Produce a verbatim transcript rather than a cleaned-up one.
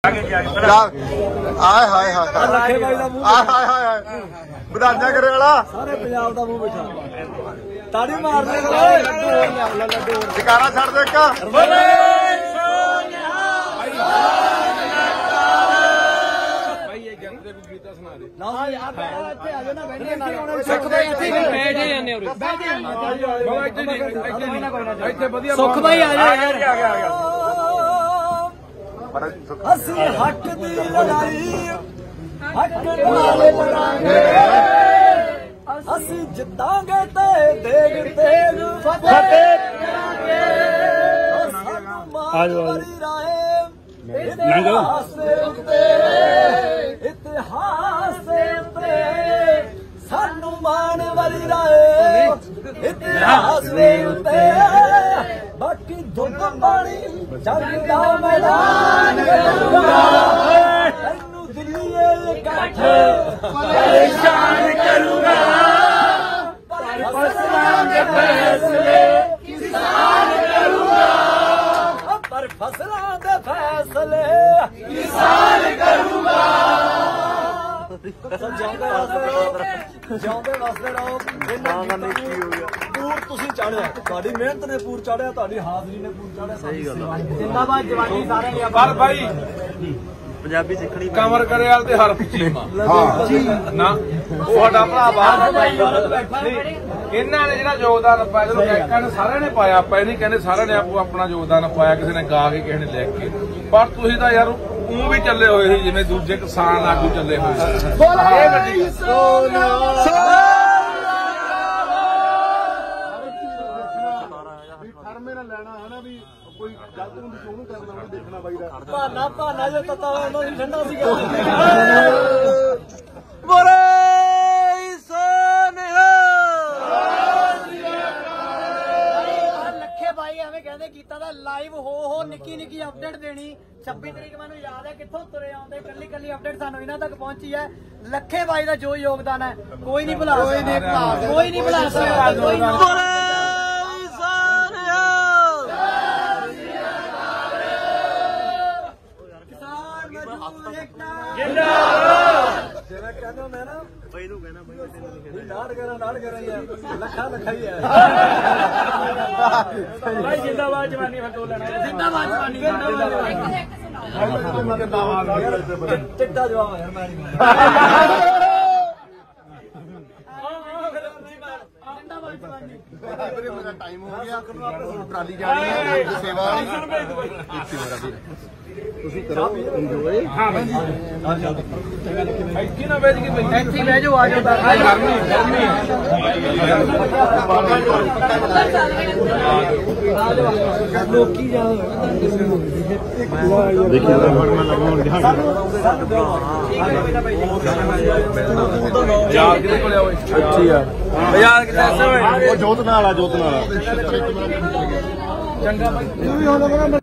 ਆਏ ਹਾਏ ਹਾਏ ਆਏ ਹਾਏ ਹਾਏ ਵਧਾਈਆਂ ਕਰੇ ਵਾਲਾ ਸਾਰੇ ਪੰਜਾਬ ਦਾ ਮੂੰਹ ਬਿਠਾ ਤਾੜੀ ਮਾਰ ਲੈ ਜਕਾਰਾ ਛੱਡ ਦੇ ਇੱਕ ਸੁੱਖ ਭਾਈ ਆ ਜਾ ਅਸੀਂ ਹੱਕ ਦੀ ਲੜਾਈ ਹੱਕ ਨਾਲ ਲੜਾਂਗੇ ਅਸੀਂ ਜਿੱਤਾਂਗੇ ਤੇ ਦੇਗ ਤੇਗ ਫਤਿਹ ਕਰਾਂਗੇ ਆਜੋ ਇਤਿਹਾਸ ਦੇ ਉੱਤੇ ਇਤਿਹਾਸ ਦੇ ਉੱਤੇ ਸਾਨੂੰ ਮਾਣ ਵਾਲੀ ਰਾਏ ਇਤਿਹਾਸ ਦੇ ਉੱਤੇ ਬਾਕੀ ਦੁੱਧ ਪਾਣੀ ਜੰਗ ਦਾ ਮੈਦਾਨ ਤੈਨੂੰ ਦਿੱਲੀ ਇਕੱਠ ਪਰੇਸ਼ਾਨ ਕਰੂੰਗਾ ਫਸਲਾਂ ਦੇ ਫੈਸਲੇ ਕਿਸਾਨ ਕਰੂੰਗਾ ਪਰ ਫਸਲਾਂ ਦੇ ਫੈਸਲੇ ਕਿਸਾਨ ਕਰੂੰਗਾ ਜਿਉਂਦੇ ਵਸਦੇ ਰਹੋ ਪੂਰ ਤੁਸੀਂ ਚਾੜਿਆ ਤੁਹਾਡੀ ਮਿਹਨਤ ਨੇ ਪੂਰ ਚਾੜਿਆ ਤੁਹਾਡੀ ਹਾਜ਼ਰੀ ਨੇ ਪੂਰ ਚਾੜਿਆ ਸਹੀ ਗੱਲ ਜਿੰਦਾਬਾਦ ਜਵਾਨੀ ਸਾਰਿਆਂ ਨੇ ਪਰ ਭਾਈ ਪੰਜਾਬੀ ਸਿੱਖਣੀ ਕਮਰ ਕਰਿਆਲ ਤੇ ਹਰਫ ਚੀਮਾ ਨਾ ਉਹ ਸਾਡਾ ਭਰਾ ਬਾਹਰ ਇਹਨਾਂ ਨੇ ਜਿਹੜਾ ਯੋਗਦਾਨ ਪਾਇਆ ਜਦੋਂ ਗਾਇਕਾਂ ਨੇ ਸਾਰਿਆਂ ਨੇ ਪਾਇਆ ਆਪਾਂ ਇਹ ਨਹੀਂ ਕਹਿੰਦੇ ਸਾਰਿਆਂ ਨੇ ਆਪੋ ਆਪਣਾ ਯੋਗਦਾਨ ਪਾਇਆ ਕਿਸੇ ਨੇ ਗਾ ਕੇ ਕਿਸੇ ਨੇ ਲਿਖ ਕੇ ਪਰ ਤੁਸੀਂ ਤਾਂ ਯਾਰ ਉਹ ਵੀ ਚੱਲੇ ਹੋਏ ਸੀ ਜਿਵੇਂ ਦੂਜੇ ਕਿਸਾਨ ਆਗੂ ਚੱਲੇ ਹੋਏ ਸੀ ਇਹ ਗੱਡੀ ਲੈਣਾ ਹੈ ਨਾ ਵੀ ਕੋਈ ਗਲਤ ਹੁੰਦੀ ਉਹਨੂੰ ਕਰਨਾ ਉਹਨੂੰ ਦੇਖਣਾ ਬਾਈਦਾ ਭਾਨਾ ਭਾਨਾ ਜੇ ਤਤਾ ਉਹਨਾਂ ਦੀ ਠੰਡਾ ਸੀਗਾ ਲੱਖੇ ਬਾਈ ਐਵੇਂ ਕਹਿੰਦੇ ਕੀਤਾ ਦਾ ਲਾਈਵ ਹੋ ਹੋ ਨਿੱਕੀ ਨਿੱਕੀ ਅਪਡੇਟ ਦੇਣੀ ਛੱਬੀ ਤਰੀਕ ਮੈਨੂੰ ਯਾਦ ਹੈ ਕਿੱਥੋਂ ਤੁਰੇ ਆਉਂਦੇ ਕੱਲੀ ਕੱਲੀ ਅਪਡੇਟ ਸਾਨੂੰ ਇਹਨਾਂ ਤੱਕ ਪਹੁੰਚੀ ਹੈ ਲੱਖੇ ਬਾਈ ਦਾ ਜੋ ਯੋਗਦਾਨ ਹੈ ਕੋਈ ਨਹੀਂ ਭੁਲਾ ਕੋਈ ਨਹੀਂ ਭੁਲਾ ਕੋਈ ਨਹੀਂ ਭੁਲਾ ਸਕਦਾ ਕੋਈ ਜਿਵੇਂ ਕਹਿੰਦੇ ਹੁੰਦੇ ਨਾ ਬਈ ਨੂੰ ਕਹਿਣਾ ਬਈ ਨਾੜ ਕਰਾਂ ਨਾੜ ਕਰਾਂ ਲੱਖਾਂ ਲੱਖਾਂ ਹੀ ਹੈ ਭਾਈ ਜਿੰਦਾਬਾਦ ਜਵਾਨੀ ਫਿਰ ਦੋ ਲੈਣਾ ਜਿੰਦਾਬਾਦ ਜਵਾਨੀ ਚਿੱਟਾ ਜਵਾਬ ਯਾਰ ਮੈਂ ਨਹੀਂ ਟਾਈਮ ਹੋ ਗਿਆ ਟਰਾਲੀ ਜਾਣੀ ਹੈ ਸੇਵਾ ਵਾਲੀ ਤੁਸੀਂ ਕਰੋ ਇੰਜੋਏ ਹਾਂ ਜੀ ਇੱਥੇ ਨਾ ਵੇਚ ਕੇ ਇੱਥੇ ਬਹਿ ਜਾਓ ਆ ਜਾਓ ਗਰਮੀ ਗਰਮੀ ਲੋਕੀ ਜਾਓ ਦੇਖਿਆ ਯਾਰ ਕਿਹਦੇ ਕੋਲ ਆਓ ਅੱਛੀ ਆ ਯਾਰ ਕਿੱਥੇ ਉਹ ਜੋਤ ਨਾਲ ਆ ਜੋਤ ਨਾਲ ਚੰਗਾ ਭਾਈ